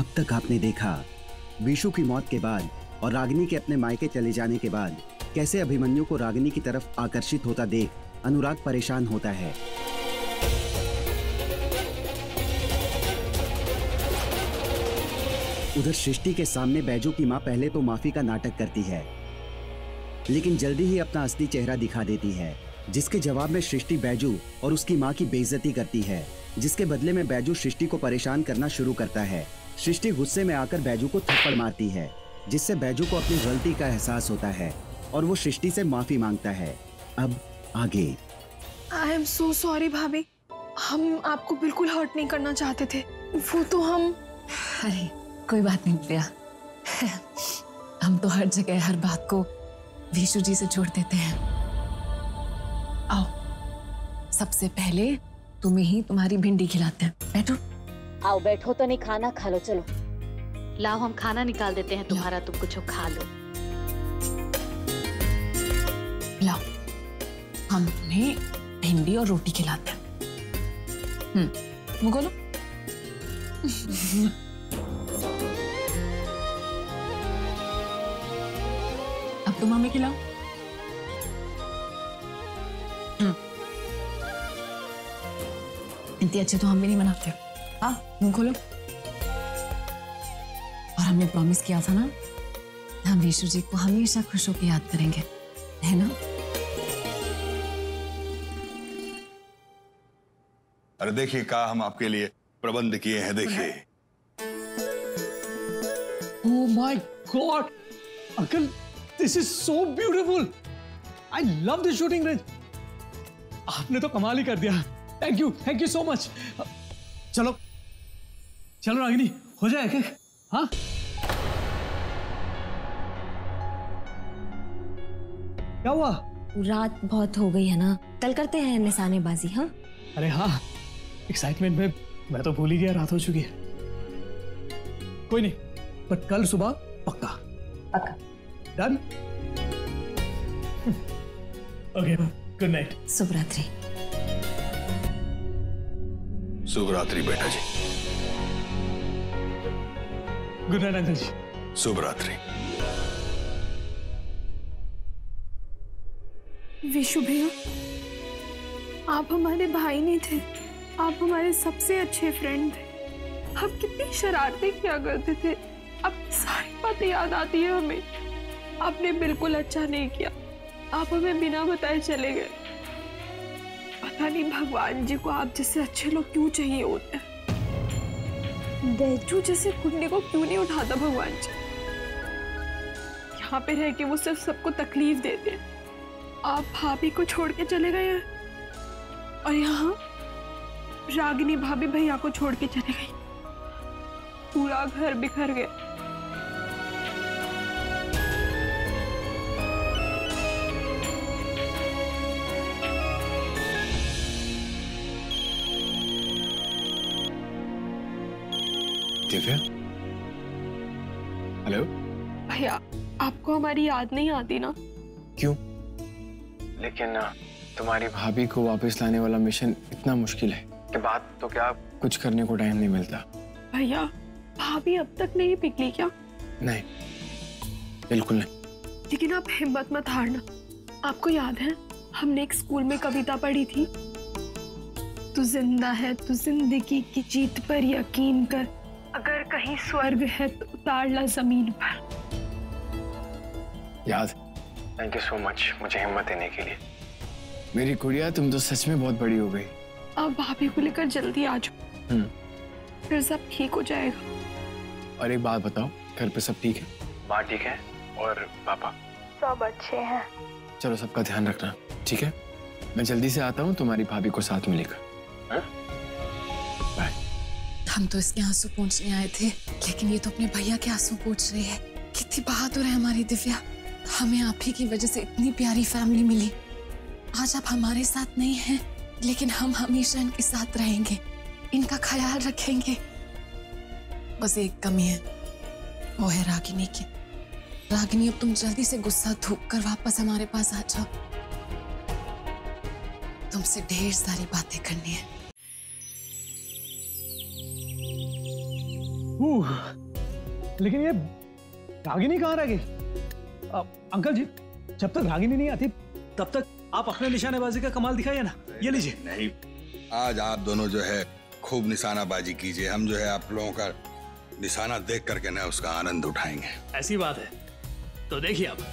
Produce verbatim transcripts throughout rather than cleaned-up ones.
अब तक आपने देखा विशु की मौत के बाद और रागिनी के अपने मायके चले जाने के बाद कैसे अभिमन्यु को रागिनी की तरफ आकर्षित होता देख अनुराग परेशान होता है। उधर सृष्टि के सामने बैजू की मां पहले तो माफी का नाटक करती है, लेकिन जल्दी ही अपना असली चेहरा दिखा देती है, जिसके जवाब में सृष्टि बैजू और उसकी मां की बेइज्जती करती है, जिसके बदले में बैजू सृष्टि को परेशान करना शुरू करता है। सृष्टि गुस्से में आकर बैजू को थप्पड़ मारती है, जिससे बैजू को अपनी गलती का एहसास होता है और वो सृष्टि से माफी मांगता है। अब आगे। आई एम सो सॉरी भाभी, हम आपको बिल्कुल हर्ट नहीं करना चाहते थे, वो तो हम। अरे कोई बात नहीं दिव्या, हम तो हर जगह हर बात को विशु जी से जोड़ देते हैं। आओ सबसे पहले तुम्हें ही तुम्हारी भिंडी खिलाते हैं, बैठो। आओ बैठो तो नहीं, खाना खा लो। चलो लाओ हम खाना निकाल देते हैं तुम्हारा, तुम कुछ खा लो। लाओ हम तुम्हें भिंडी और रोटी खिलाते हैं। हम्म वो बोलो। अब तुम हमें खिलाओ। हम्म इतनी अच्छे तो हम भी नहीं बनाते। हाँ मुंह खोलो। और हमने प्रॉमिस किया था ना, हम विशु जी को हमेशा खुश होकर याद करेंगे, है ना? अरे देखिए क्या हम आपके लिए प्रबंध किए हैं, देखिए। Oh my God, Uncle, this is so beautiful. I love this shooting range. आपने तो कमाल ही कर दिया। Thank you, thank you so much. चलो, चलो रागिनी, हो जाए क्या? हाँ? क्या हुआ? रात बहुत हो गई है ना, कल करते हैं निशानेबाजी। हाँ? अरे हाँ, एक्साइटमेंट में मैं तो भूल ही गया, रात हो चुकी है। कोई नहीं, पर कल सुबह पक्का। पक्का। डन? Okay, good night. शुभ रात्रि। शुभ रात्रि बेटा जी। गुड नाइट अंकल जी। शुभ रात्रि। विशु भैया, आप हमारे भाई नहीं थे, आप हमारे सबसे अच्छे फ्रेंड थे। हम कितनी शरारतें किया करते थे, अब सारी बातें याद आती है हमें। आपने बिल्कुल अच्छा नहीं किया, आप हमें बिना बताए चले गए। पता नहीं भगवान जी को आप जैसे अच्छे लोग क्यों चाहिए होते हैं। बैजू जैसे गुंडे को क्यों नहीं उठाता भगवान जी। यहाँ पे रह के वो सिर्फ सबको तकलीफ देते हैं। आप भाभी को छोड़ के चले गए हैं और यहाँ रागिनी भाभी भैया को छोड़ के चले गई। पूरा घर बिखर गया। दिव्या, हेलो भैया, आपको हमारी याद नहीं आती ना? क्यों? लेकिन तुम्हारी भाभी को वापस लाने वाला मिशन इतना मुश्किल है कि बात तो क्या, कुछ करने को टाइम नहीं मिलता। भैया, भाभी अब तक नहीं पिघली क्या? नहीं, बिल्कुल नहीं। लेकिन आप हिम्मत मत हारना। आपको याद है हमने एक स्कूल में कविता पढ़ी थी, तू जिंदा है तो जिंदगी की जीत पर यकीन कर, अगर कहीं स्वर्ग है तो उतार ला जमीन पर। याद? थैंक यू सो मच मुझे हिम्मत देने के लिए। मेरी गुड़िया, तुम तो सच में बहुत बड़ी हो गई। अब भाभी को लेकर जल्दी आ जाओ, फिर सब ठीक हो जाएगा। और एक बात बताओ, घर पे सब ठीक है? माँ ठीक है और पापा? सब अच्छे हैं। चलो सबका ध्यान रखना, ठीक है? मैं जल्दी से आता हूँ तुम्हारी भाभी को साथ में लेकर। बाय। हम तो इसके आंसू पोंछने आए थे, लेकिन ये तो अपने भैया के आंसू पोंछ रही है। कितनी बहादुर है हमारी दिव्या, हमें आप ही की वजह से इतनी प्यारी फैमिली मिली। आज आप हमारे साथ नहीं हैं, लेकिन हम हमेशा इनके साथ रहेंगे, इनका ख्याल रखेंगे। बस एक कमी है, वो है रागिनी की। रागिनी, अब तुम जल्दी से गुस्सा थूक कर वापस हमारे पास आ जाओ, तुमसे ढेर सारी बातें करनी है। लेकिन ये रागिनी कहाँ रह गई? अंकल जी, जब तक रागिनी नहीं आती तब तक आप अपने निशानेबाजी का कमाल दिखाइए ना। ये लीजिए। नहीं, आज आप दोनों जो है खूब निशानाबाजी कीजिए, हम जो है आप लोगों का निशाना देख करके ना उसका आनंद उठाएंगे। ऐसी बात है तो देखिए आप।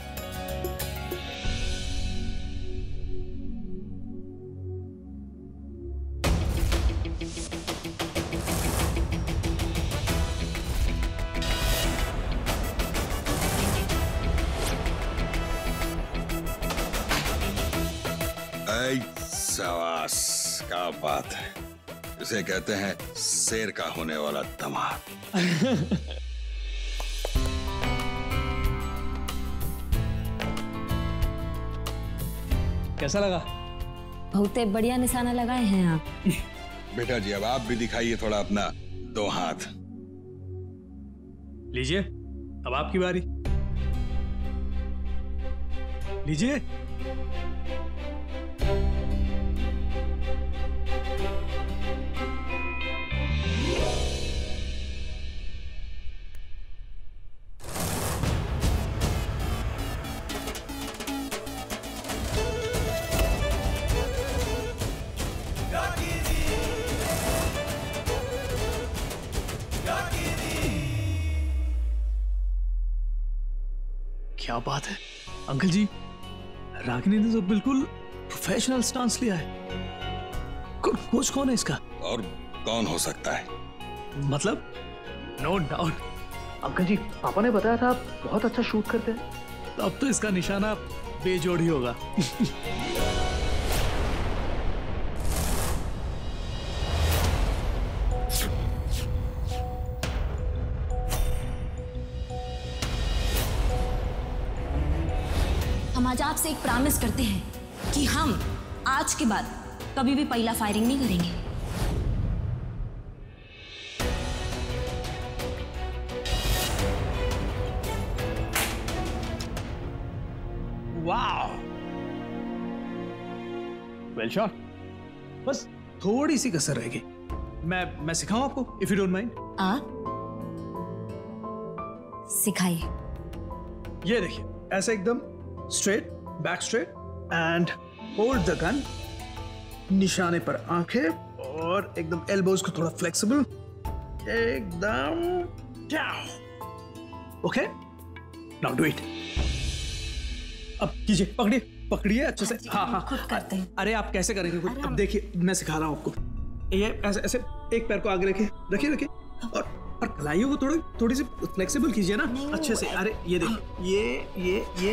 सवास, क्या बात है, इसे कहते हैं शेर का होने वाला दामाद। कैसा लगा? बहुत बढ़िया निशाना लगाए हैं आप। बेटा जी, अब आप भी दिखाइए थोड़ा अपना दो हाथ। लीजिए, अब आपकी बारी। लीजिए। क्या बात है अंकल जी, रागिनी ने तो बिल्कुल प्रोफेशनल स्टांस लिया है। को, कोच कौन है इसका? और कौन हो सकता है? मतलब नो डाउट अंकल जी, पापा ने बताया था आप बहुत अच्छा शूट करते हैं, तो अब तो इसका निशाना बेजोड़ ही होगा। हम आज आपसे एक प्रॉमिस करते हैं कि हम आज के बाद कभी भी पहला फायरिंग नहीं करेंगे। वाह, वेल शॉट। बस थोड़ी सी कसर रहेगी। मैं मैं सिखाऊं आपको, इफ यू डोंट माइंड? आप सिखाइए। ये देखिए, ऐसे एकदम straight, back straight and hold the gun, निशाने पर आंखें और एकदम एल्बोज को थोड़ा फ्लेक्सिबल, एकदम down. Okay, now do it. अब कीजिए, पकड़िए पकड़िए अच्छे से। हाँ हाँ खुद करते हैं। अरे आप कैसे करेंगे खुद? अब देखिए, मैं सिखा रहा हूँ आपको। ये ऐसे ऐसे एक पैर को आगे रखिए, रखिए रखिए, और और कलाइयों को थोड़ी थोड़ी सी फ्लेक्सिबल कीजिए ना अच्छे से। अरे ये देखिए, ये ये ये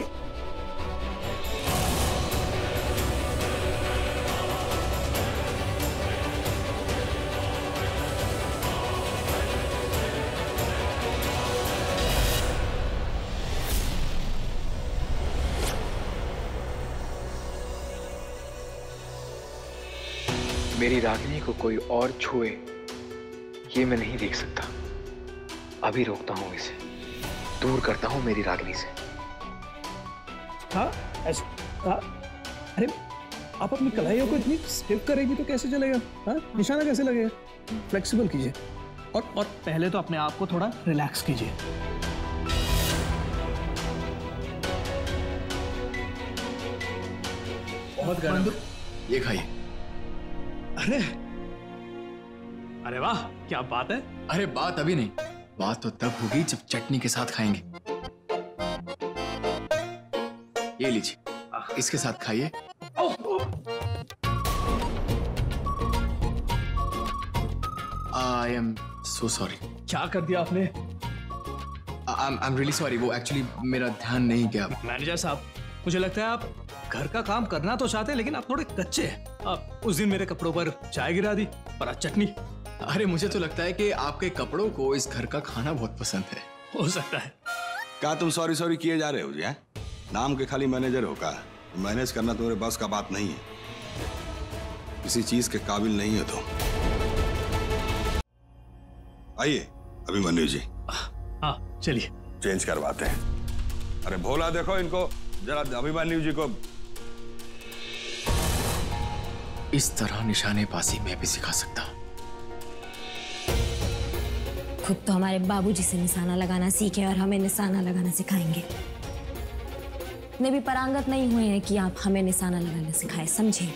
मेरी रागिनी को कोई और छुए ये मैं नहीं देख सकता। अभी रोकता हूं इसे, दूर करता हूं मेरी रागिनी से। हाँ, ऐसे, हाँ। अरे आप अपनी कलाइयों को इतनी स्टिफ करेंगी तो कैसे चलेगा? हाँ, निशाना कैसे लगेगा? फ्लेक्सिबल कीजिए, और और पहले तो अपने आप को थोड़ा रिलैक्स कीजिए। बहुत गर्म, ये खाइए। अरे अरे वाह, क्या बात है। अरे बात अभी नहीं, बात तो तब होगी जब चटनी के साथ खाएंगे। ये लीजिए, इसके साथ खाइए। I am so sorry. क्या कर दिया आपने? आई एम रियली सॉरी, वो एक्चुअली मेरा ध्यान नहीं गया। मैनेजर साहब, मुझे लगता है आप घर का काम करना तो चाहते हैं, लेकिन आप थोड़े कच्चे हैं। आप उस दिन मेरे कपड़ों पर चाय गिरा दी, पर आज चटनी। अरे मुझे तो लगता है कि आपके कपड़ों को इस घर का खाना बहुत पसंद है। हो सकता है। क्या तुम सॉरी सॉरी किए जा रहे हो जी? हैं? नाम के खाली मैनेजर हो का, मैनेज करना तुम्हारे बस का बात नहीं है, किसी चीज के काबिल नहीं है तो। आइए अभिमन्यु जी। हाँ चलिए, चेंज करवाते हैं। अरे भोला देखो इनको जरा, अभिमन्यु जी को। इस तरह निशानेबाजी मैं भी सिखा सकता। खुद तो हमारे बाबूजी से निशाना लगाना सीखे और हमें निशाना लगाना सिखाएंगे। इतने भी पारंगत नहीं हुए हैं कि आप हमें निशाना लगाना सिखाए, समझे?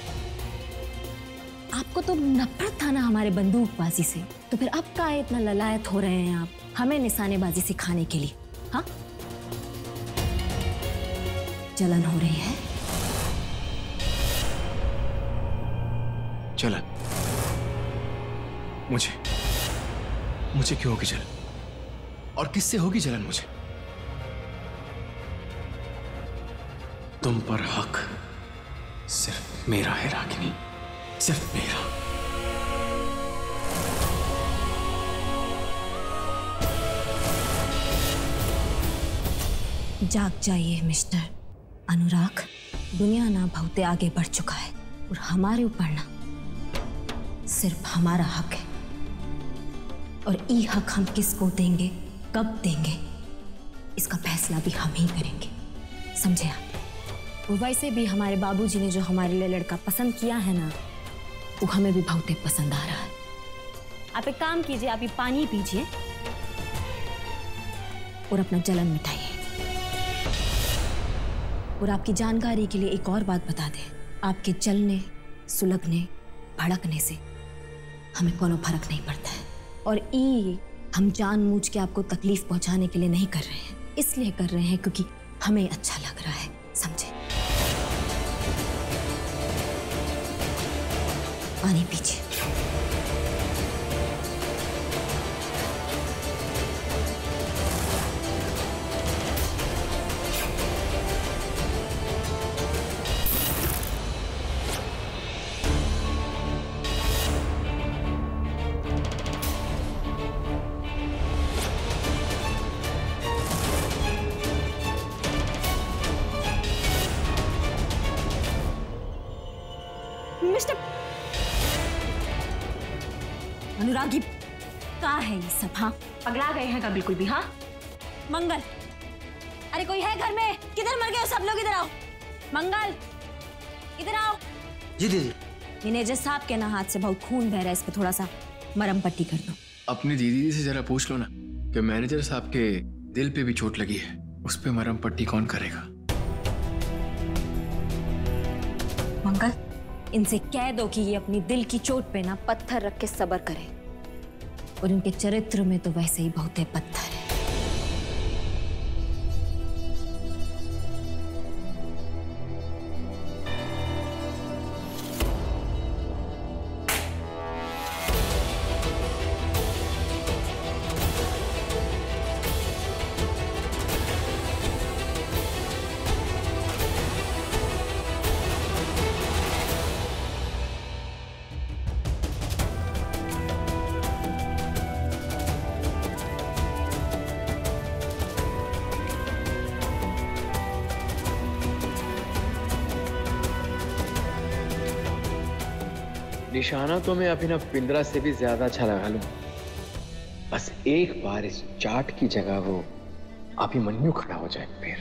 आपको तो नफरत था ना हमारे बंदूकबाजी से, तो फिर अब का इतना ललायत हो रहे हैं आप हमें निशानेबाजी सिखाने के लिए? हाँ, जलन हो रही है? जलन? मुझे मुझे क्यों होगी जलन? और किससे होगी जलन मुझे? तुम पर हक सिर्फ मेरा है रागिनी, सिर्फ मेरा। जाग जाइए मिस्टर अनुराग, दुनिया ना बहुत आगे बढ़ चुका है और हमारे ऊपर ना सिर्फ हमारा हक है, और ये हक हम किसको देंगे, कब देंगे, इसका फैसला भी हम ही करेंगे, समझे आप? और वैसे भी हमारे बाबूजी ने जो हमारे लिए लड़का पसंद किया है ना, वो हमें भी बहुत पसंद आ रहा है। आप एक काम कीजिए, आप ये पानी पीजिए और अपना जलन मिटाइए। और आपकी जानकारी के लिए एक और बात बता दें, आपके जलने, सुलगने, भड़कने से हमें कोनो फर्क नहीं पड़ता है, और ये हम जानबूझ के आपको तकलीफ पहुंचाने के लिए नहीं कर रहे हैं, इसलिए कर रहे हैं क्योंकि हमें अच्छा लग रहा है, समझे? पानी पीजिए। मिस्टर अनुरागी, क्या है ये सब? हाँ, पगला गए हैं का बिल्कुल भी? हाँ मंगल, अरे कोई है घर में? किधर मर गए हो सब लोग? इधर आओ। मंगल, इधर आओ। जी दीदी। मैनेजर साहब के ना हाथ से बहुत खून बह रहा है, इस पे थोड़ा सा मरहम पट्टी कर दो। अपनी दीदी से जरा पूछ लो ना कि मैनेजर साहब के दिल पे भी चोट लगी है, उस पे मरहम पट्टी कौन करेगा? मंगल, इनसे कह दो कि ये अपनी दिल की चोट पे ना पत्थर रख के सब्र करें, और इनके चरित्र में तो वैसे ही बहुत पत्थर है। निशाना तो मैं अभी ना पिंजरा से भी ज्यादा अच्छा लगा लूं, बस एक बार इस चाट की जगह वो अभिमन्यु खड़ा हो जाए फिर।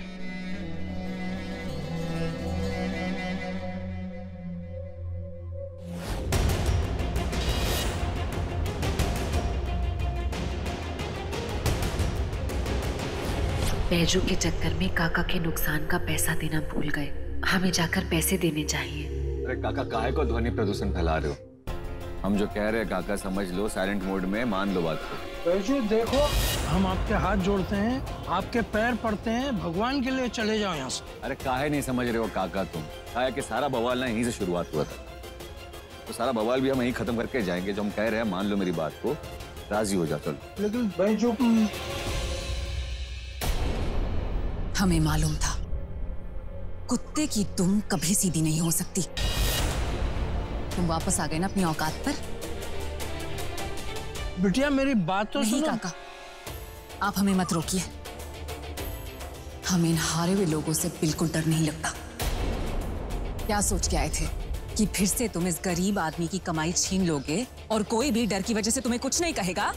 बैजू के चक्कर में काका के नुकसान का पैसा देना भूल गए, हमें जाकर पैसे देने चाहिए। अरे काका, काहे को ध्वनि प्रदूषण फैला रहे हो? हम जो कह रहे हैं काका समझ लो, साइलेंट मोड में मान लो बात को। बैजू देखो, हम आपके हाथ जोड़ते हैं, आपके पैर पड़ते हैं, भगवान के लिए चले जाओ यहाँ से। अरे काहे नहीं समझ रहे हो काका तुम? काहे कि सारा बवाल ना यहीं से शुरुआत हुआ था, तो सारा बवाल भी हम यहीं खत्म करके जाएंगे। जो हम कह रहे हैं मान लो मेरी बात को, राजी हो जा चलो। लेकिन बैजू, हमें मालूम था कुत्ते की तुम कभी सीधी नहीं हो सकती। तुम वापस आ गए ना अपनी औकात पर? बिटिया मेरी बात तो नहीं सुनो। काका, आप हमें मत रोकिए। हमें इन हारे हुए लोगों से बिल्कुल डर नहीं लगता। क्या सोच के आए थे कि फिर से तुम इस गरीब आदमी की कमाई छीन लोगे और कोई भी डर की वजह से तुम्हें कुछ नहीं कहेगा?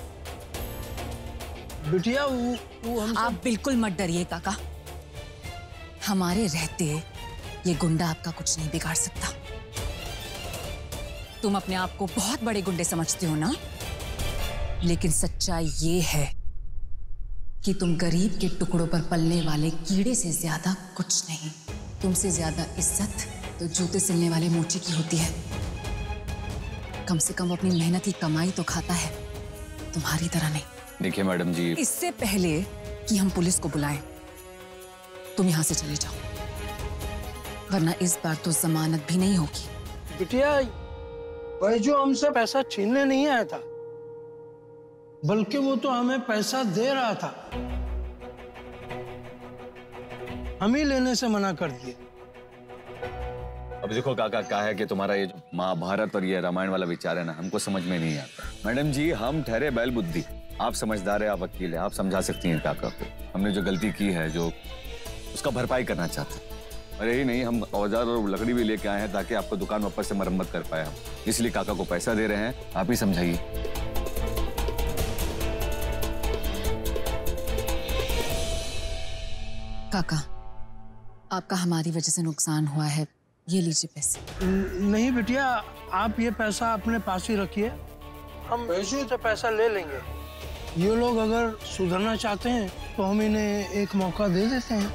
बिटिया वो, वो हम आप बिल्कुल मत डरिए काका, हमारे रहते ये गुंडा आपका कुछ नहीं बिगाड़ सकता। तुम अपने आप को बहुत बड़े गुंडे समझते हो ना? लेकिन सच्चाई ये है कि तुम गरीब के टुकड़ों पर पलने वाले कीड़े से ज्यादा कुछ नहीं। तुमसे ज्यादा इज्जत तो जूते सिलने वाले मोची की होती है। कम से कम वो अपनी मेहनत की कमाई तो खाता है, तुम्हारी तरह नहीं। देखिए मैडम जी, इससे पहले कि हम पुलिस को बुलाएं, तुम यहाँ से चले जाओ, वरना इस बार तो जमानत भी नहीं होगी। बिटिया, बैजू हमसे पैसा छीनने नहीं आया था, बल्कि वो तो हमें पैसा दे रहा था। हम ही लेने से मना कर दिए। अब देखो काका, क्या है कि तुम्हारा ये जो महाभारत और ये रामायण वाला विचार है ना, हमको समझ में नहीं आता। मैडम जी, हम ठहरे बैल बुद्धि, आप समझदार है, आप वकील है, आप समझा सकती हैं काका को। हमने जो गलती की है, जो उसका भरपाई करना चाहते हैं। और यही नहीं, हम औजार और लकड़ी भी लेके आए हैं ताकि आपको दुकान वापस से मरम्मत कर पाए हम। इसलिए काका को पैसा दे रहे हैं, आप ही समझाइए। काका, आपका हमारी वजह से नुकसान हुआ है, ये लीजिए पैसे। नहीं बिटिया, आप ये पैसा अपने पास ही रखिए, हम बैजू से पैसा ले लेंगे। ये लोग अगर सुधरना चाहते हैं तो हम इन्हें एक मौका दे देते हैं।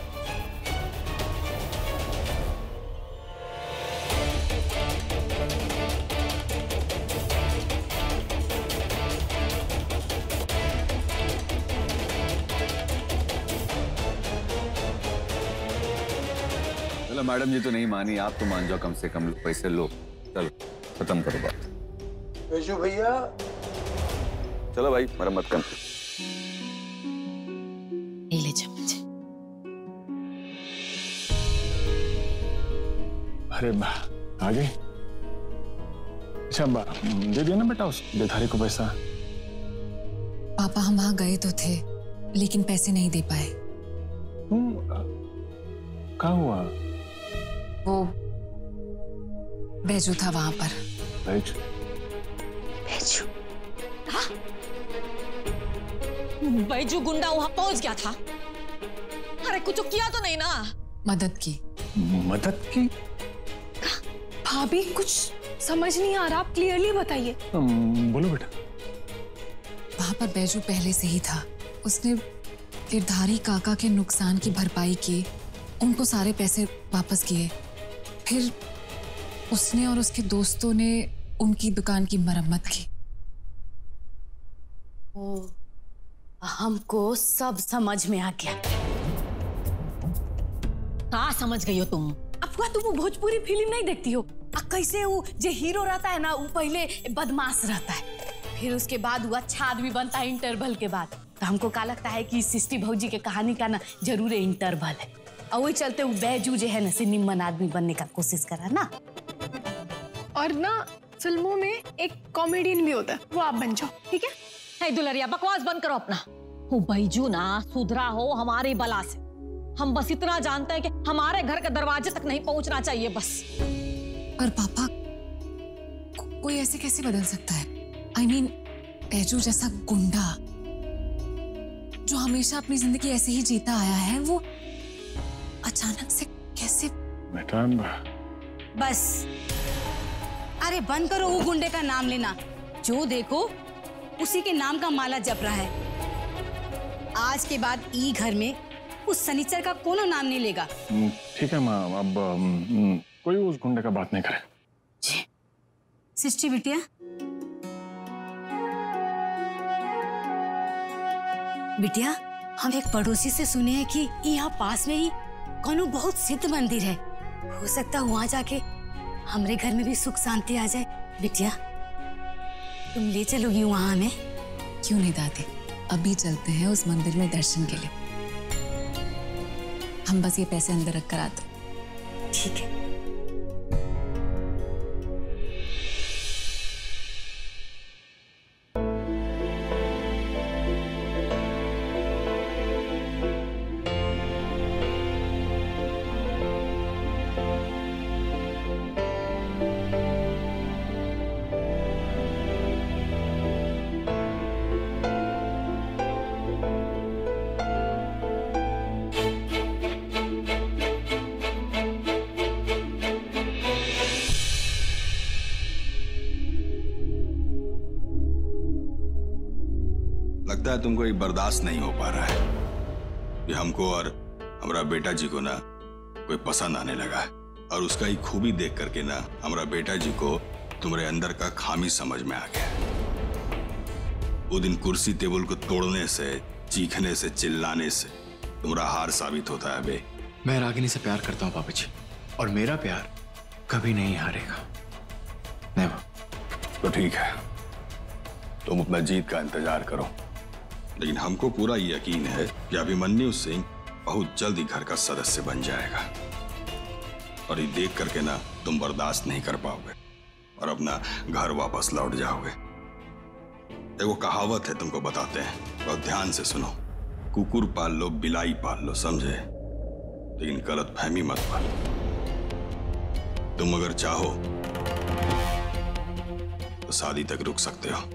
चलो मैडम जी तो नहीं मानी, आप तो मान जाओ, कम से कम पैसे लो। चलो खत्म करो बात। बैजू भैया, चलो भाई, मरम्मत कर। ले चम्मच। अरे बा, आ गई। अच्छा बा, दे दिया ना बेटा उस बेधारी को पैसा। पापा, हम वहां गए तो थे, लेकिन पैसे नहीं दे पाए। तुम क्या हुआ? वो बैजू था वहां पर। बैजू? बैजू? हाँ? बैजू गुंडा वहां पहुंच गया था। अरे कुछ किया तो नहीं ना? मदद की। मदद की? भाभी, कुछ समझ नहीं आ रहा, आप क्लियरली बताइए। बोलो बेटा। वहां पर बैजू पहले से ही था। उसने गिरधारी काका के नुकसान की भरपाई की, उनको सारे पैसे वापस किए। फिर उसने और उसके दोस्तों ने उनकी दुकान की मरम्मत की। ओ, हमको सब समझ में आ गया। कहाँ समझ गई हो तुम? अफवाह, तुम वो भोजपुरी फिल्म नहीं देखती हो? आ, कैसे वो जो हीरो रहता है ना, वो पहले बदमाश रहता है, फिर उसके बाद वो अच्छा आदमी बनता है इंटरवल के बाद। तो हमको क्या लगता है कि सृष्टि भौजी के कहानी का ना जरूर इंटरवल है, और वही चलते वो बैजू जो है ना से निम्न आदमी बनने का कोशिश करा ना। और ना फिल्मों में एक कॉमेडियन भी होता है, वो आप बन जाओ, ठीक है? हे दुलरिया, बकवास बंद करो अपना। वो बैजू ना सुधरा हो हमारी बला से। हम बस इतना जानते हैं कि हमारे घर के दरवाजे तक नहीं पहुंचना चाहिए बस। पर पापा, को, कोई ऐसे कैसे बदल सकता है? I I mean mean, Baiju जैसा गुंडा जो हमेशा अपनी जिंदगी ऐसे ही जीता आया है, वो अचानक से कैसे? बेटा बस, अरे बंद करो वो गुंडे का नाम लेना। जो देखो उसी के नाम का माला जप रहा है। आज के बाद ई घर में उस सनीचर का कोनो नाम नहीं लेगा। ठीक है माँ, अब um, कोई उस गुंडे का बात नहीं करे। सृष्टि बिटिया, बिटिया, हम एक पड़ोसी से सुने हैं कि यहाँ पास में ही कोनो बहुत सिद्ध मंदिर है। हो सकता है वहां जाके हमरे घर में भी सुख शांति आ जाए। बिटिया, तुम ले चलोगी वहां हमें? क्यों नहीं दादी, अभी चलते हैं उस मंदिर में दर्शन के लिए। हम बस ये पैसे अंदर रख कर आते। ठीक है। है तुमको ये बर्दाश्त नहीं हो पा रहा है कि हमको और हमारा बेटा जी को ना कोई पसंद आने लगा है, और उसका ही खूबी देख करके ना हमारा बेटा जी को तुम्हारे अंदर का खामी समझ में आ गया। वो दिन कुर्सी टेबल को तोड़ने से, चीखने से, चिल्लाने से तुम्हारा हार साबित होता है बे। मैं रागिनी से प्यार करता हूँ पापा जी, और मेरा प्यार कभी नहीं हारेगा। नेवर। तो ठीक है, तुम अपना जीत का इंतजार करो, लेकिन हमको पूरा यकीन है कि अभिमन्यु सिंह बहुत जल्द ही घर का सदस्य बन जाएगा, और ये देख करके ना तुम बर्दाश्त नहीं कर पाओगे और अपना घर वापस लौट जाओगे। एगो कहावत है, तुमको बताते हैं, बहुत ध्यान से सुनो। कुकुर पाल लो, बिलाई पाल लो, समझे, लेकिन गलत फहमी मत पालो। तुम अगर चाहो तो शादी तक रुक सकते हो।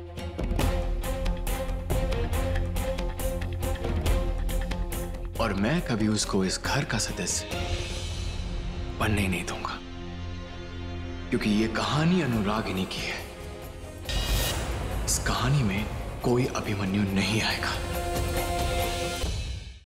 और मैं कभी उसको इस घर का सदस्य बनने नहीं दूंगा, क्योंकि ये कहानी अनुरागिनी की है। इस कहानी में कोई अभिमन्यु नहीं आएगा।